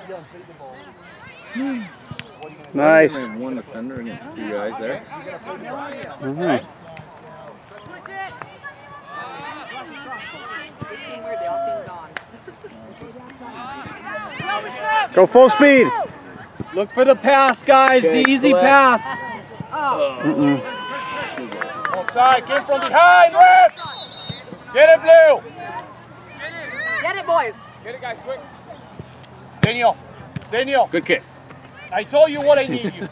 Nice. One defender against two guys there. Go full speed. Look for the pass, guys. Okay, the easy pass. Offside, came from behind, ref! Get it, Blue! Get it, boys! Get it, guys, quick. Daniel, Daniel. Good kick. I told you what I need you.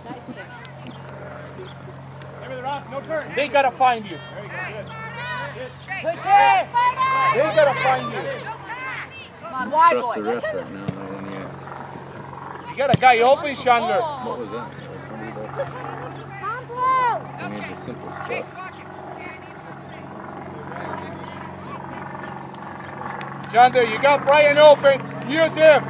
They gotta find you. Good check! They gotta find you. Come on, wide, Trust boy. the ref right now. You got a guy open, Chandler. What was that? I need the simple stuff. Chandler, you got Brian open. Use him.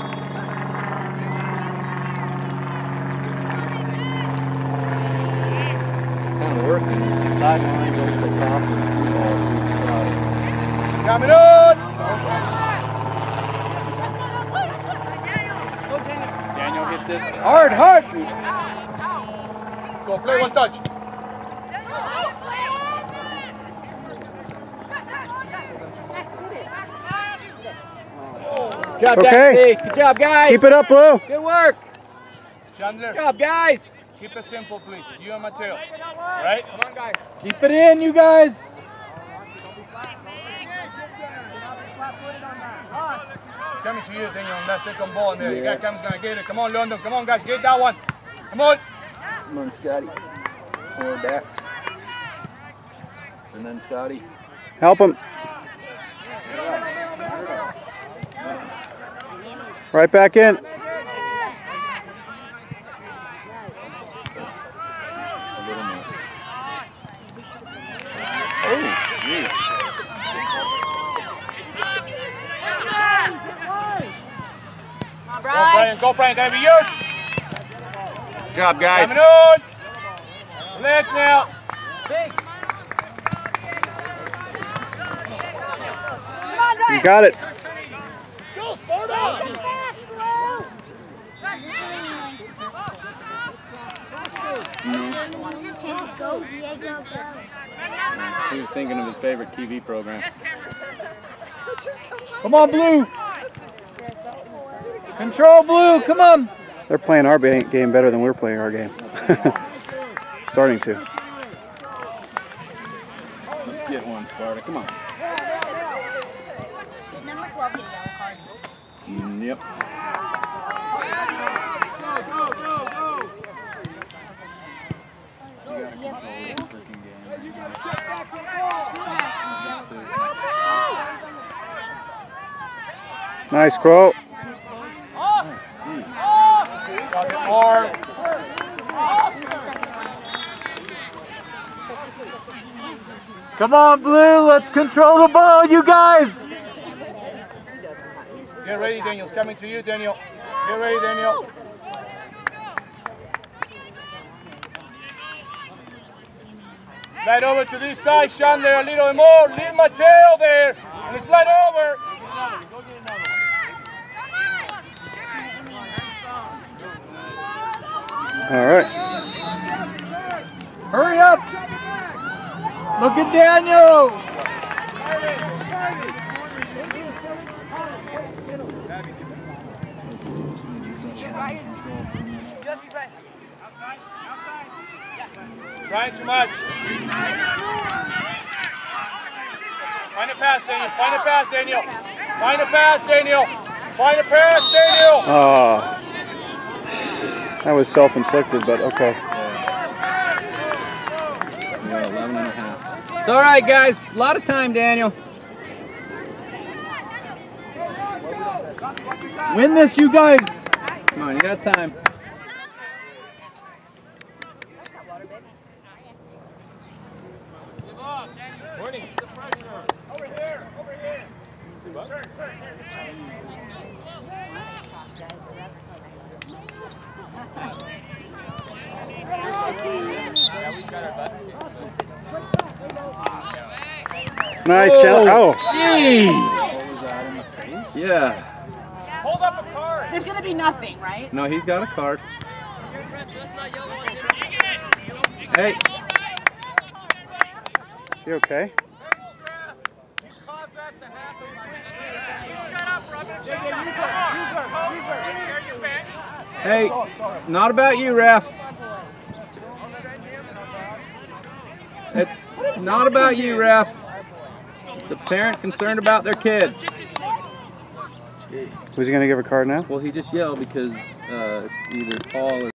It's kind of working. The sidelines over the top and the three balls to the side. Coming on. Daniel, get this hard, hard. Go play one touch. Good job, Okay. Deputy. Good job, guys. Keep it up, Blue. Good work. Chandler, Good job, guys. keep it simple, please. You and Mateo. All right? Come on, guys. Keep it in, you guys. It's coming to you, Daniel, on that second ball in there. You got Cam's gonna get it. Come on, London. Come on, guys. Get that one. Come on. Come on, Scotty. Forward backs. And then Scotty. Help him. Right back in. A little more. Oh, yeah. Come on, Go, Brian. Brian. Go, Brian. Gotta be huge. Good job, guys. Coming on. Relax now. Big. Come on, Brian. You got it. Go, Sparta. Go, Diego, go. He was thinking of his favorite TV program. Come on, Blue. Control, Blue. Come on. They're playing our game better than we're playing our game. Starting to. Let's get one, Sparta. Come on. Did number 12 get a yellow card? Yep. Nice, Crow. Or Come on, Blue. Let's control the ball, you guys. get ready, Daniel. It's coming to you, Daniel. Get ready, Daniel. Slide over to this side, Chandler, a little more. Leave Mateo there. And slide over. All right. Hurry up. Look at Daniel. Trying too much. Find a pass, Daniel. Find a pass, Daniel. Find a pass, Daniel. Find a pass, Daniel. Oh, that was self-inflicted, but okay. We got 11 and a half. It's all right, guys. A lot of time, Daniel. Win this, you guys. Come on, you got time. Nice challenge. Oh, Gee. Yeah. Hold up a card. There's gonna be nothing, right? No, he's got a card. Hey. Is he okay? Hey, not about you, ref. It's not about you, ref. It's a parent concerned about their kids. Who's he going to give a card now? Well, he just yelled because either Paul or